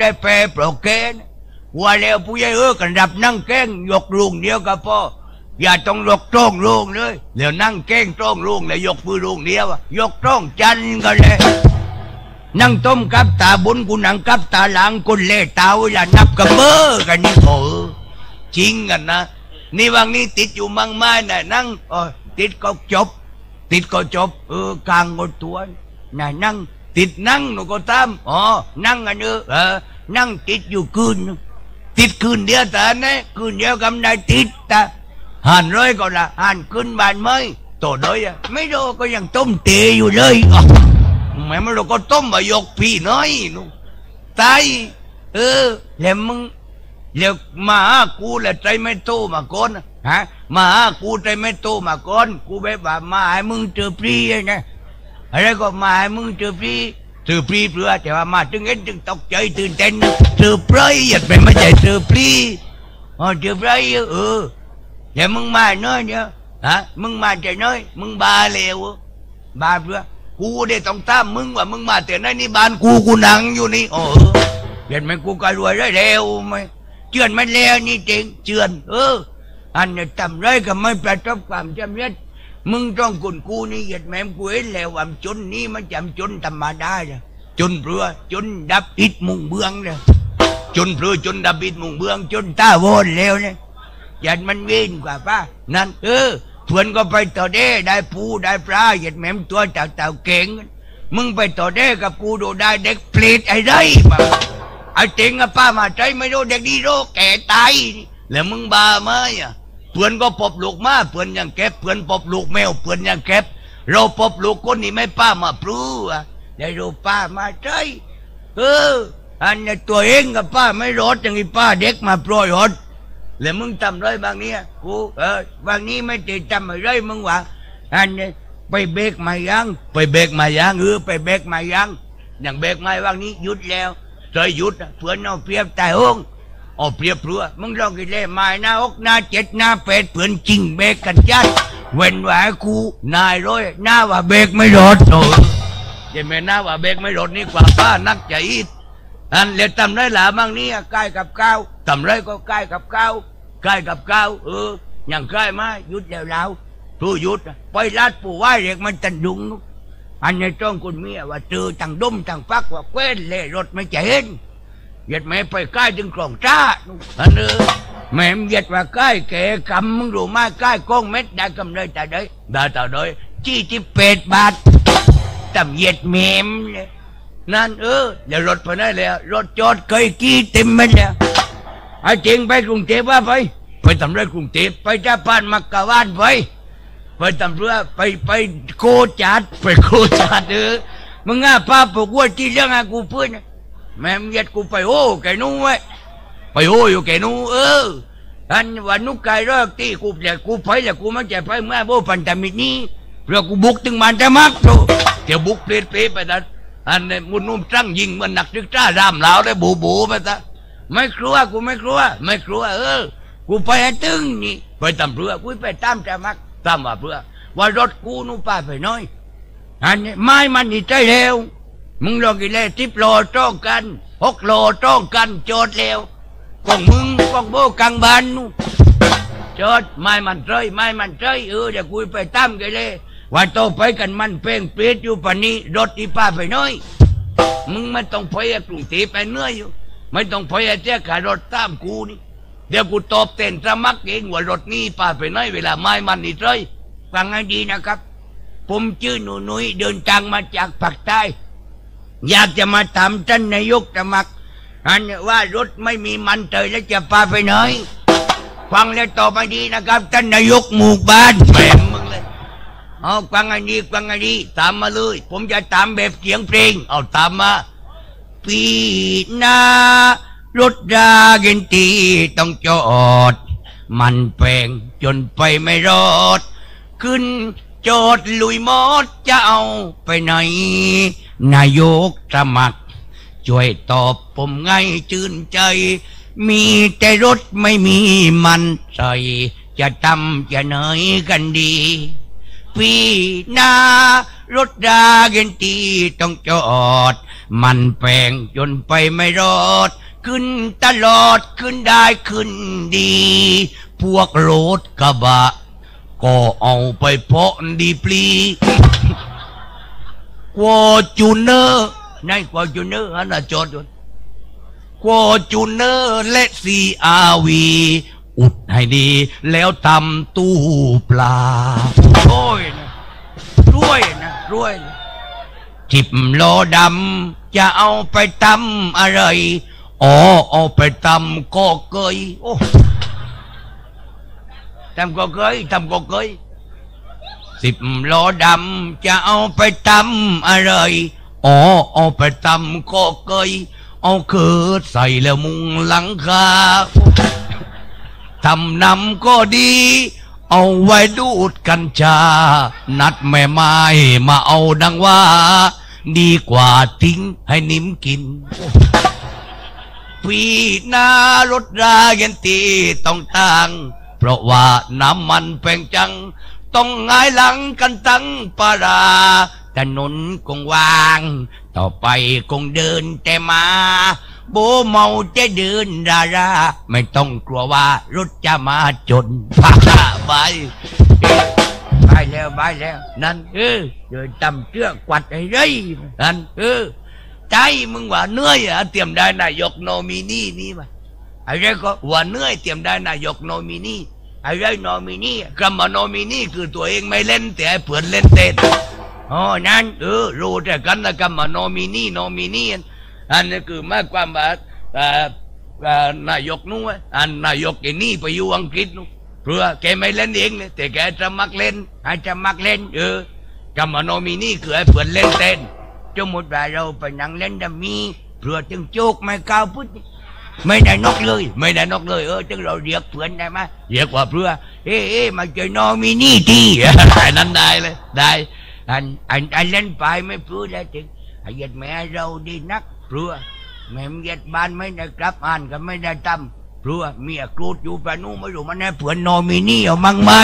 ได้แปรโปรแกนว่าแล้วผู้ใหญ่กันรับนั่งแกงยกลุงเดียวกับพ่ออย่าต้องยกตรงลุงเลยเดี๋ยวนั่งแกงตรงลุงแล้วยกมือลุงเดียวยกตรงจันกันเลยนั่งต้มกับตาบุญกูนั่งกับตาหลังกุเล่ตาอย่านับกับเบอร์กันนี่โอ้จริงกันนะนี่วังนี้ติดอยู่มั่งไม้น่ะนั่งติดก็จบติดก็จบกลางก็ตัวน่ะนั่งติดนั่งหนูก็ตามนั่งกันนั่งติดอยู่คืนติดคืนเดียวแต่เนี่ยคืนเดียวกำได้ติดแต่หันร้อยก็ละหันขึ้นบ้านไม่โตด้วยไม่รู้ก็ยังต้มเตะอยู่เลยแม่ไม่รู้ก็ต้มมายกพี่น้อยนู่ตายแล้วมึงเรียกมากูแหละใจไม่โตมาก่อนฮะมากูใจไม่โตมาก่อนกูแบบว่ามาให้มึงเจอพี่นะอะไรก็มาให้มึงเจอพี่เพื่อแต่ว่ามาถึงเอ็นจึงตกใจตื่นเต้นเจอพี่อย่าไปไม่ใจเจอพี่เจอพี่เดี๋ยวมึงมาเน้อยเนี่ยฮะมึงมาใจน้อยมึงบาเลวบาเพื่อกูได้ต้องตามมึงว่ามึงมาแต่ไหนนี่บ้านกูนั่งอยู่นี่เห็นไหมกูก็รวยได้เร็วไหมเจือนไม่แล้วนี่จริงเจือนอันนี้ทำไรก็ไม่ประสบความสำเร็จมึงต้องกุนกูนี่เหยียดแม่กูเห็นแล้วว่าจนนี่มันจำจนธรรมดาเลยจนเพื่อจนดับอิดมุงเบืองเลยจนเพื่อจนดับอิดมุงเบืองจนตาโวนแล้วเนี่ยยันมันเว้นกว่าป้านั่นเพื่อนก็ไปต่อได้ปูได้ปลาเหยียดแม่ตัวเต่าเก่งมึงไปต่อกับกูดูได้เด็กเปรตไอ้ไรมาไอ้เจ๋งอะป้ามาใจไม่รู้เด็กดีโรแก่ตายแล้วมึงบ้าไหมเพื่อนก็ปบลูกมาเพื่อนยังเก็บเพื่อนปบลูกแมวเพื่อนยังเก็บเราปบลูกคนนี้ไม่ป้ามาปลื้ได้รู้ป้ามาใจอันนี้ตัวเองกับป้าไม่รอดอย่างนี้ป้าเด็กมาปล่อยหดแล้วมึงทำไรบางนี้กูบางนี้ไม่ติดทำอะไรมึงวะอันนี้ไปเบรกมายังไปเบรกมายังไปเบรกมายังอย่างเบรกมาบางนี้หยุดแล้วใจหยุดเพื่อนเอาเปรียบแต่ห้องเปรียบเพื่อมึงลองกินเลยมาหน้าอกหน้าเจ็ดหน้าเป็ดเพื่อนจริงเบรกกันจัดเว้นไว้กูนายร้อยหน้าว่าเบรกไม่รอดจะไม่หน้าว่าเบรกไม่รอดนี่กว่าป้านักใจอันเลี้ยทำไรหล่ะบางนี้ใกล้กับข้าวทำไรก็ใกล้กับข้าวใกล้กับข้าวอย่างใกล้มาหยุดแล้วผู้หยุดไปลาดปู่ไหวเรียกมันตันดุงอันในจ้องคุณเมียว่าเจอต่างดมต่างปักว่าเว้นเล่รถไม่เห็นเหยียดแม่ไปใกล้ถึงกล่องจ้าอันแม่เหยียดว่าใกล้แก่กำมึงรู้มาใกล้กองเม็ดได้กำเลยแต่ได้จี้ที่เป็ดบาทตำเหยียดแม่เลยนั่นเดี๋ยวรถไปได้แล้วรถจอดเคยกี้เต็มมันแล้วไอ้เจงไปกรุงเทพว่าไปทำไรกรุงเทพไปจ้าบ้านมักกะวานไปทำเรือไปโคจัดไปโคจัดมึงป้าปกว่าที่เรื่องกูเพื่อนแม่เย็ดกูไปแกนู้ไว้ไปอยู่แกนู้อันวันนุกไก่รอกที่กูแหละกูไปแหละกูมันจะไปเมื่อโบปันตามินี้เพื่อกูบุกถึงมันจะมักโตเดี๋ยวบุกเปลี่ยนไปแต่อันนี้มุนุ่มตั้งยิงมันหนักดึกจ้ารามเหลาได้บูไปซะไม่กลัวกูไม่กลัวกูไปให้ตึงนี่ไปตำเรือกูไปตามจะมักตามว่าเพื่อว่ารถกูนู่นป้าไปน้อยอันนี้ไม่มันนี่ใจเร็วมึงลองกินเลย10 โลจ้องกัน6 โลจ้องกันโจดเร็วของมึงของโบกังบานนู่โจดไม่มันใจเดี๋ยวกูไปตามกันเลยว่าโตไปกันมันเพ่งเปรียดอยู่ปานนี้รถที่ป้าไปน้อยมึงไม่ต้องไปกรุงเทพไปเหนื่อยอยู่ไม่ต้องไปเจ้าขารถตามกูนี่เดี๋ยวกูตอบเต้นสมัครเองว่ารถนี้ป้าไปน้อยเวลาไม่มันนี่ใจฟังให้ดีนะครับผมชื่อหนูนุ้ยเดินทางมาจากภาคใต้อยากจะมาถามท่านนายกสมัครอันว่ารถไม่มีมันเตยแล้วจะพาไปไหนฟังแล้วต่อไปดีนะครับท่านนายกหมู่บ้านแหมมึงเลยฟังอันนี้ตามมาเลยผมจะตามแบบเสียงเพลงตามมาปีหน้ารถราเกนตีต้องจอดมันแพงจนไปไม่รอดขึ้นจอดลุยมอดจะเอาไปไหนนายกสมัครช่วยตอบผมไงชื่นใจมีแต่รถไม่มีมันใส่จะทำจะเหนื่อยกันดีพี่นารถราเกนตีต้องจอดมันแปลงจนไปไม่รอดขึ้นตลอดขึ้นได้ขึ้นดีพวกรถกระบะก็เอาไปเพาะดีปลีวอจูเนอร์ในวอจูเนอร์อันน่ะจอดอยู่วอจูเนอร์และCRVอุดให้ดีแล้วทำตู้ปลาโอ้ยนะรวยนะรวยจิบโลดำจะเอาไปทำอะไรอ๋อเอาไปทำก็เกยโอ้ทำก็เกยทำก็เกย10 ล้อดำจะเอาไปทำอะไรอ๋อเอาไปทำก็เกยเอาเกิดใส่แล้วมุงหลังคาทำนำก็ดีเอาไว้ดูดกัญชานัดแม่ไม้มาเอาดังว่าดีกว่าทิ้งให้นิ่มกินพี่นารถราเย็นตีต้องตังเพราะว่าน้ำมันแพงจังต้องหงายหลังกันตั้งปาราถนนคงวางต่อไปคงเดินแต่มาโบเมาจะเดินราไม่ต้องกลัวว่ารถจะมาจนพาไปแล้วนั่นเดินตำเชือกกวัดไอ้ไรนั่นใจมึงว่าเหนื่อยเตรียมได้นายกโนมินีนี่มาอะไรก็ว่าเหนื่อยเตรียมได้นายกโนมินีอะไรโนมินีคำว่าโนมินีคือตัวเองไม่เล่นแต่เผื่อเล่นเต้นอ๋อนั่นรู้แต่กันนะคำว่าโนมินีอันนี้คือมากความว่านายกนู้นนายกไอ้นี่ไปอยู่อังกฤษนู้นเพื่อแกไม่เล่นเองเลยแต่แกจะมักเล่นคำว่าโนมินีคือให้เผื่อเล่นเต้นจมุดว่าเราไปนั่งเล่นดัมมี่เพื่อจึงโจกไม่ก้าวพุทธไม่ได้นกเลยจึงเราเรียกเพื่อนได้ไหมเรียกว่าเพื่อมาเจอโนมินีที่นั่นได้เลยได้อันเล่นไปไม่พูดแล้วถึงเหยียดแม่เราดีนักเพื่อแม่เหยียดบ้านไม่ได้กลับอ่านก็ไม่ได้ทำเพื่อเมียกรูดอยู่ปนู่ไม่รู้มันให้เพื่อนโนมินีเอามั่งไหม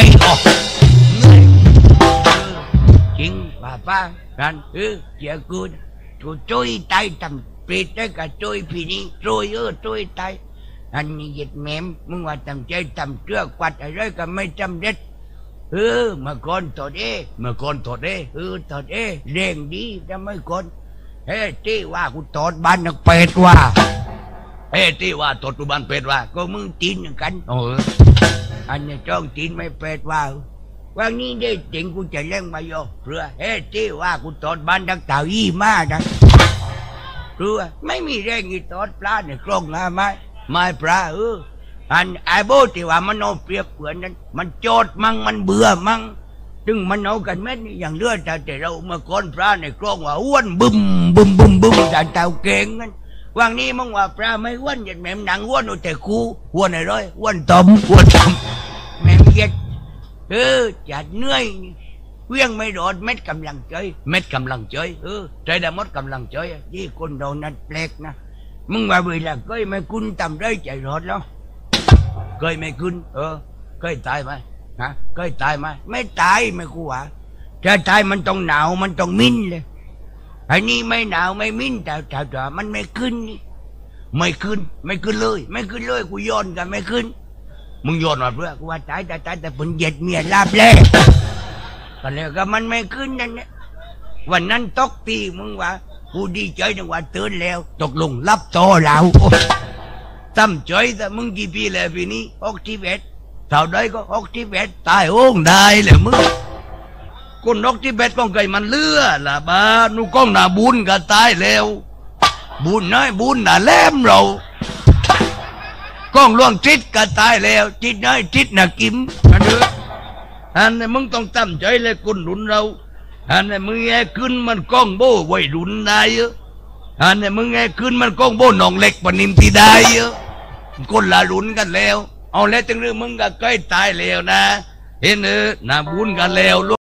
จริงป้ากันเจ้ากูช่วยตายทำเปรตได้กับช่วยพี่นี่ช่วยตายอันนี้เหยียดแม่มึงว่าทำใจทำเชือกกวัดอะไรก็ไม่จำเด็ดมาก่อนถอดถอดเร่งดีจะไม่ก่อนที่ว่ากูถอดบ้านนักเป็ดว่าที่ว่าถอดบ้านเป็ดว่าก็มึงตีนกันอันนี้จ้องตีนไม่เป็ดว่าวันนี้ได้จริงกูจะเล่นมาโยเพื่อที่ว่ากูถอดบ้านนักเต่ายี่มาดังเพื่อไม่มีแรงอีถอดปลาในกล้องนะไม่ปลาอันไอ้โบที่ว่ามันเอาเปรียบเผื่อนนั้นมันโจดมั่งมันเบื่อมั่งจึงมันเอากันเม็ดนี่อย่างเลือดแต่เราเมื่อก่อนพระในกล้องว่าอ้วนบึ้มแต่เต่าเก่งนั้นวันนี้มึงว่าพระไม่อ้วนเหยียดแม่หนังอ้วนแต่กูอ้วนอะไรอ้วนต่ำแม่เหยียดจัดเหนื่อยเวียงไม่รอดเม็ดกำลังใจใจดำมดกำลังใจยี่คนเรานั้นแปลกนะมึงว่าเวลาเคยไม่คุ้นทำได้ใจรอดแล้วเคยไม่คุ้นเคยตายไหมเคยตายไหมไม่ตายไม่กูว่าจะตายมันต้องหนาวมันต้องมิ้นเลยไอ้นี่ไม่หนาวไม่มิ้นแต่มันไม่ขึ้นนี่ไม่ขึ้นเลยกูย้อนกันไม่ขึ้นมึงย้อนมาเพื่อกูว่าตายแต่ผลเหยียดเมียลาบแล่ก็เลยก็มันไม่ขึ้นนั่นเนี่ยวันนั้นตกตีมึงว่ากูดีใจจังว่าตื่นแล้วตกลงรับโตแล้วตั้มใจแต่มึงกี่ปีแล้วปีนี้61เท่าใดก็61ตายโอ้งได้เลยมึงคน61ก้องไก่มันเลือละบ้านุก้องหน้าบุญก็ตายแล้วบุญน้อยบุญหน้าแหลมเราก้องล่วงจิตก็ตายแล้วจิตน้อยจิตหน้ากิมอันนี้มึงต้องตั้มใจเลยคนหนุนเราอันนี้มึงแง่ขึ้นมันก้องโบ้ไว้หนุนได้เยอะอันนี้มึงแง่ขึ้นมันก้องโบ้หนองเล็กปนิมตีได้เยอะคนละหนุนกันแล้วเอาแล้วจังเรื่องมึงก็ใกล้ตายแล้วนะเห็นหน้าบุญกันแล้ว